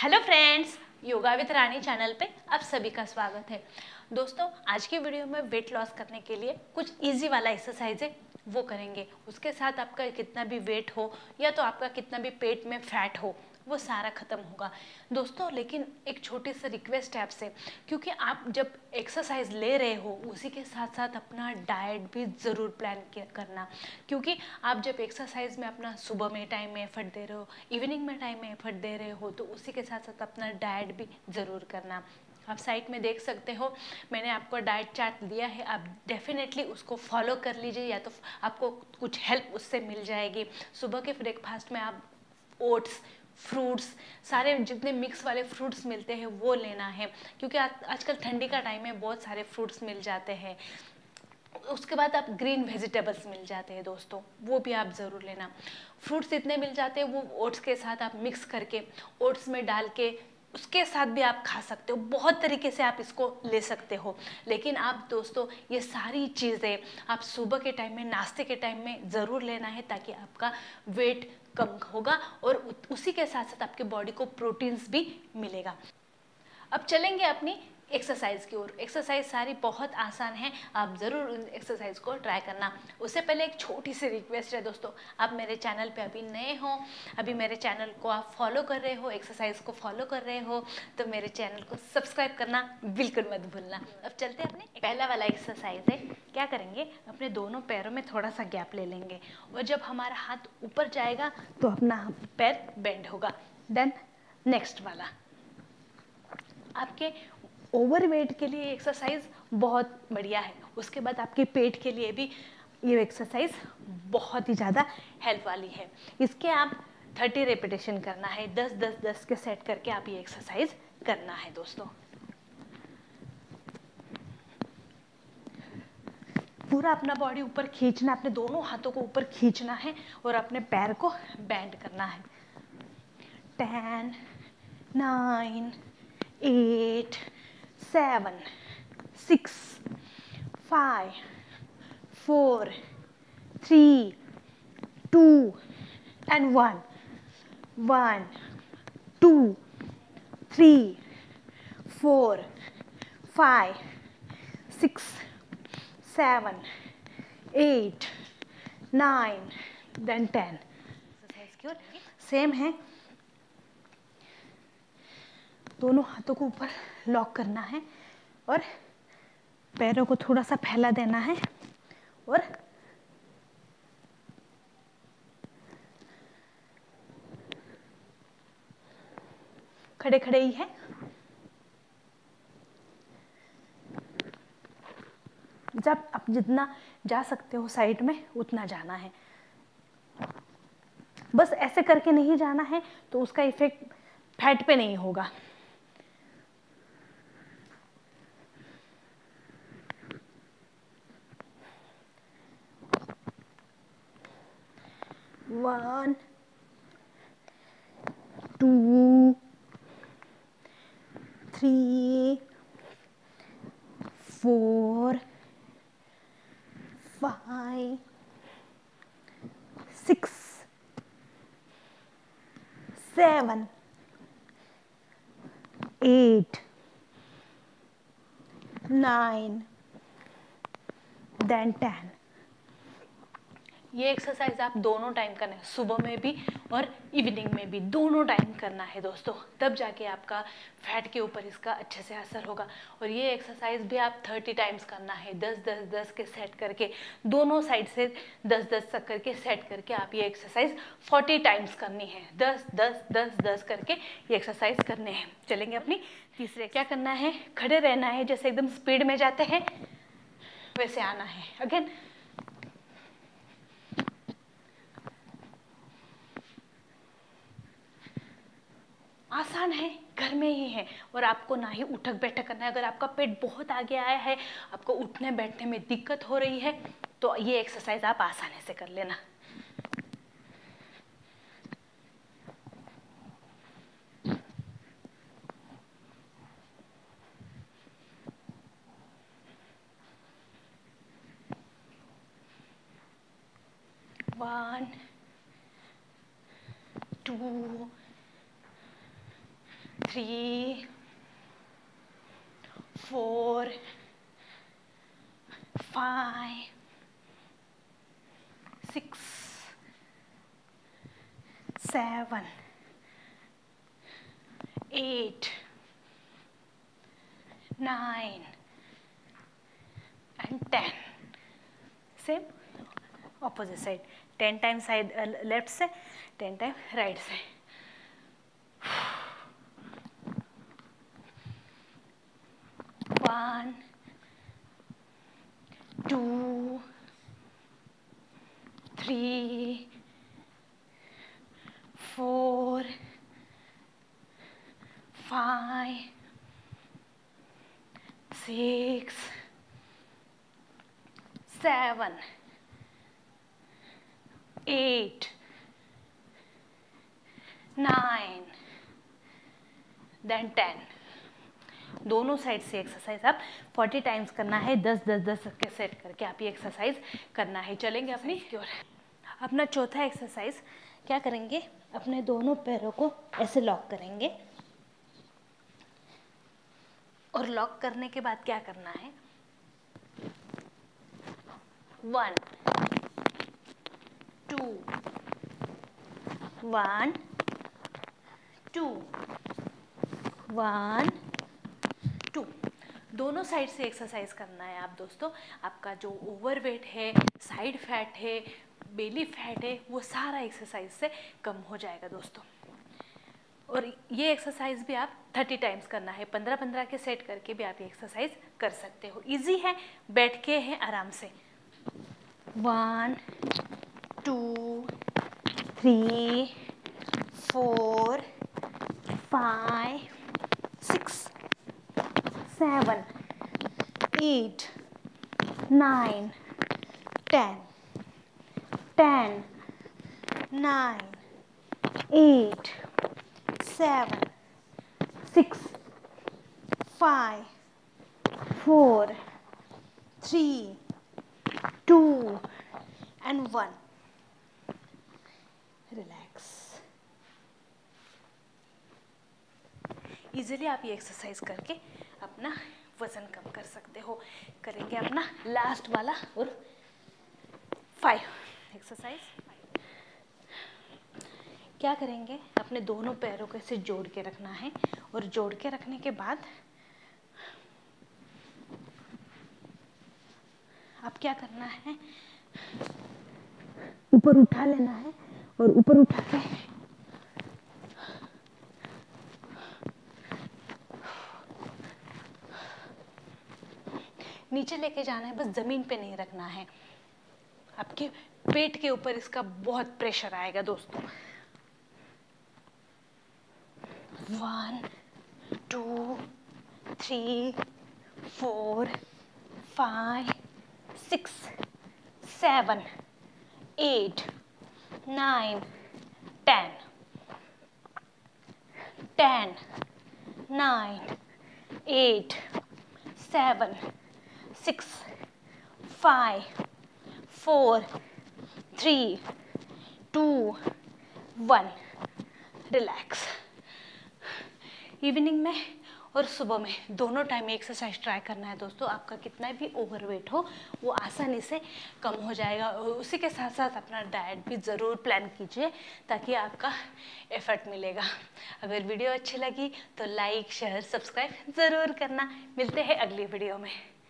Hello friends, yoga with Rani channel पे आप सभी का स्वागत है। दोस्तों, आज की वीडियो में वेट लॉस करने के लिए कुछ इजी वाला एक्सरसाइज है वो करेंगे। उसके साथ आपका कितना भी वेट हो या तो आपका कितना भी पेट में फैट हो वो सारा खत्म होगा दोस्तों। लेकिन एक छोटी सी रिक्वेस्ट है आपसे, क्योंकि आप जब एक्सरसाइज ले रहे हो उसी के साथ साथ अपना डाइट भी ज़रूर प्लान करना। क्योंकि आप जब एक्सरसाइज में अपना सुबह में टाइम में एफर्ट दे रहे हो, इवनिंग में टाइम में एफर्ट दे रहे हो, तो उसी के साथ साथ अपना डाइट भी ज़रूर करना। आप साइट में देख सकते हो, मैंने आपको डाइट चार्ट दिया है, आप डेफिनेटली उसको फॉलो कर लीजिए, या तो आपको कुछ हेल्प उससे मिल जाएगी। सुबह के ब्रेकफास्ट में आप ओट्स, फ्रूट्स, सारे जितने मिक्स वाले फ्रूट्स मिलते हैं वो लेना है, क्योंकि आजकल ठंडी का टाइम है, बहुत सारे फ्रूट्स मिल जाते हैं। उसके बाद आप ग्रीन वेजिटेबल्स मिल जाते हैं दोस्तों, वो भी आप ज़रूर लेना। फ्रूट्स इतने मिल जाते हैं, वो ओट्स के साथ आप मिक्स करके ओट्स में डाल के उसके साथ भी आप खा सकते हो। बहुत तरीके से आप इसको ले सकते हो। लेकिन आप दोस्तों ये सारी चीज़ें आप सुबह के टाइम में, नाश्ते के टाइम में ज़रूर लेना है, ताकि आपका वेट कम होगा और उसी के साथ साथ आपके बॉडी को प्रोटीन्स भी मिलेगा। अब चलेंगे अपनी एक्सरसाइज की ओर। एक्सरसाइज सारी बहुत आसान है, आप ज़रूर उन एक्सरसाइज को ट्राई करना। उससे पहले एक छोटी सी रिक्वेस्ट है दोस्तों, आप मेरे चैनल पे अभी नए हो, अभी मेरे चैनल को आप फॉलो कर रहे हो, एक्सरसाइज को फॉलो कर रहे हो, तो मेरे चैनल को सब्सक्राइब करना बिल्कुल मत भूलना। अब चलते हैं अपने पहला वाला एक्सरसाइज है। क्या करेंगे, अपने दोनों पैरों में थोड़ा सा गैप ले लेंगे, और जब हमारा हाथ ऊपर जाएगा तो अपना पैर बेंड होगा। देन नेक्स्ट वाला, आपके ओवरवेट के लिए एक्सरसाइज बहुत बढ़िया है। उसके बाद आपके पेट के लिए भी ये एक्सरसाइज बहुत ही ज़्यादा हेल्प वाली है। इसके आप 30 रेपिटेशन करना है, 10-10-10 के सेट करके आप ये एक्सरसाइज करना है दोस्तों। पूरा अपना बॉडी ऊपर खींचना, अपने दोनों हाथों को ऊपर खींचना है और अपने पैर को बेंड करना है। 10, 9, 8, 7, 6, 5, 4, 3, 2 and 1. 1, 2, 3, 4, 5, 6, 7, 8, 9, then 10. सेम है, दोनों हाथों को ऊपर लॉक करना है और पैरों को थोड़ा सा फैला देना है, और खड़े खड़े ही है। जब आप जितना जा सकते हो साइड में उतना जाना है, बस ऐसे करके नहीं जाना है, तो उसका इफेक्ट फैट पे नहीं होगा। One, 2, 3, 4, 5, 6, 7, 8, 9, then 10. ये एक्सरसाइज आप दोनों टाइम करना है, सुबह में भी और इवनिंग में भी, दोनों टाइम करना है दोस्तों। तब जाके आपका फैट के ऊपर इसका अच्छे से असर होगा। और ये एक्सरसाइज भी आप 30 टाइम्स करना है, 10-10-10 के सेट करके, दोनों साइड से 10-10 तक करके सेट करके आप ये एक्सरसाइज 40 टाइम्स करनी है। 10-10-10-10 करके ये एक्सरसाइज करने हैं। चलेंगे अपनी तीसरे। क्या करना है, खड़े रहना है, जैसे एकदम स्पीड में जाते हैं वैसे आना है। अगेन आसान है, घर में ही है, और आपको ना ही उठक बैठक करना है। अगर आपका पेट बहुत आगे आया है, आपको उठने बैठने में दिक्कत हो रही है, तो ये एक्सरसाइज आप आसानी से कर लेना। One, 2, 3 4 5 6 7 8 9 and 10. Same opposite side, 10 time side left से, 10 टाइम राइट से. 1 2 3 4 5 6 7 8 9 देन 10. दोनों साइड से एक्सरसाइज आप 40 टाइम्स करना है. 10-10-10 के सेट करके आप ये एक्सरसाइज करना है. चलेंगे अपनी और अपना चौथा एक्सरसाइज क्या करेंगे, अपने दोनों पैरों को ऐसे लॉक करेंगे और लॉक करने के बाद क्या करना है, 1 2 1 2 1 2. दोनों साइड से एक्सरसाइज करना है आप दोस्तों. आपका जो ओवरवेट है, साइड फैट है, बेली फैट है, वो सारा एक्सरसाइज से कम हो जाएगा दोस्तों. और ये एक्सरसाइज भी आप 30 टाइम्स करना है. 15-15 के सेट करके भी आप ये एक्सरसाइज कर सकते हो. इजी है, बैठ के है आराम से. 1 2 3 4 5 6 7 8 9 10 10 9 8 7 6 5 4 3 2 and 1. रिलैक्स. इजीली आप ये एक्सरसाइज करके अपना वजन कम कर सकते हो. करेंगे अपना लास्ट वाला और 5 एक्सरसाइज. क्या करेंगे, अपने दोनों पैरों को ऐसे जोड़ के रखना है और जोड़ के रखने के बाद अब क्या करना है, ऊपर उठा लेना है और ऊपर उठा के नीचे लेके जाना है. बस जमीन पे नहीं रखना है. आपके पेट के ऊपर इसका बहुत प्रेशर आएगा दोस्तों. 1 2 3 4 5 6 7 8 9 10 10 9 8 7 6 5 4 3 2 1. रिलैक्स. इवनिंग में और सुबह में दोनों टाइम एक्सरसाइज ट्राई करना है दोस्तों. आपका कितना भी ओवरवेट हो वो आसानी से कम हो जाएगा. और उसी के साथ साथ अपना डाइट भी ज़रूर प्लान कीजिए ताकि आपका एफर्ट मिलेगा. अगर वीडियो अच्छी लगी तो लाइक शेयर सब्सक्राइब ज़रूर करना. मिलते हैं अगली वीडियो में.